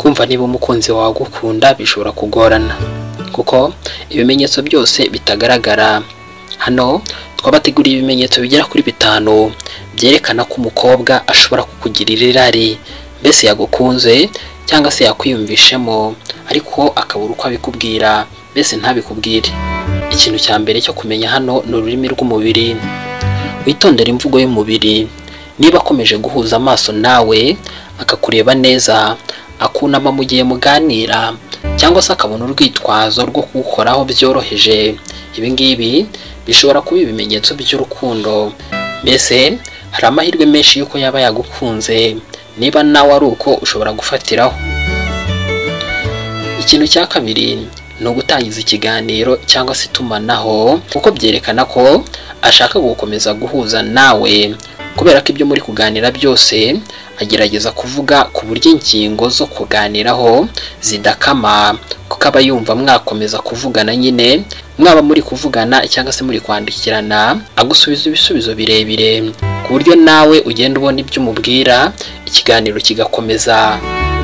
kumva niba umukunzi wawe agukunda bishobora kugorana kuko ibimenyetso byose bitagaragara. Hano twabateguriye ibimenyetso bigera kuri 5 byerekana ko umukobwa ashobora kukugirira irari, mbese yagukunze cyangwa se yakwiyumvishemo ariko akabura uko abikubwira, mbese ntabikubwire. Ikintu cya mbere cyo kumenya hano ni ururimi rw'umubiri. Witondere imvugo y'umubiri. Niba akomeje guhuza amaso nawe akakureba neza, akunama mu gihe muganira cyangwa se akabona urwitwazo rwo kugukoraho byoroheje, ibi ngibi bishobora kuba ibimenyetso by'urukundo, mbese hari amahirwe menshi yuko yaba yagukunze. Niba nawe ari uko ushobora gufatiraho. Ikintu cya kabiri ni ugutangiza ikiganiro cyangwa se itumanaho, kuko byerekana ko ashaka gukomeza guhuza nawe, kubera ko ibyo muri kuganira byose agerageza kuvuga ku buryo ingingo zo kuganiraho zidakama, kuko aba yumva mwakomeza kuvugana nyine, mwaba muri kuvugana cyangwa se muri kwandikirana, agusubiza ibisubizo birebire ku buryo nawe ugenda ubona ibyo umubwira, ikiganiro kigakomeza.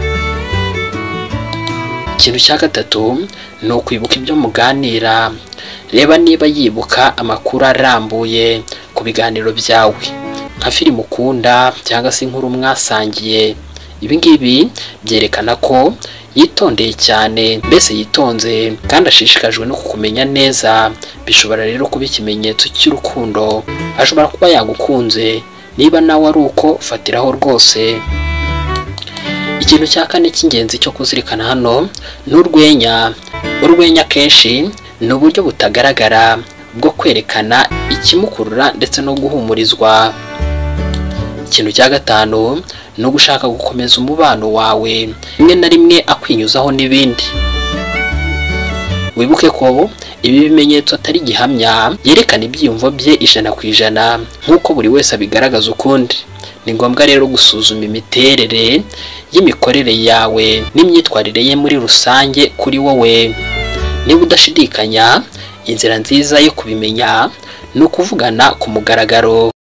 Ikintu cya gatatu ni ukwibuka ibyo muganira. Reba niba yibuka amakuru arambuye ku biganiro byawe, nka filime ukunda cyangwa se inkuru mwasangiye. Ibi ngibi byerekana ko yitondeye cyane, mbese yitonze kandi ashishikajwe no kukumenya neza. Bishobora rero kuba ikimenyetso cy'urukundo, ashobora kuba yagukunze. Niba nawe ari uko fatiraho rwose. Ikintu cya kane cy'ingenzi cyo kuzirikana hano ni urwenya. Urwenya kenshi ni uburyo butagaragara bwo kwerekana ikimukurura ndetse no guhumurizwa. Ikintu cya gatanu ni ugushaka gukomeza umubano wawe, rimwe na rimwe akwinyuzaho n'ibindi. Wibuke ko ibi bimenyetso atari gihamya, yerekana ibyiyumvo bye 100%, nk'uko buri wese abigaragaza ukundi. Ni ngombwa rero gusuzuma imiterere y'imikorere yawe n'imyitwarire ye muri rusange kuri wowe. Niba udashidikanya, inzira nziza yo kubimenya ni ukuvugana ku mugaragaro.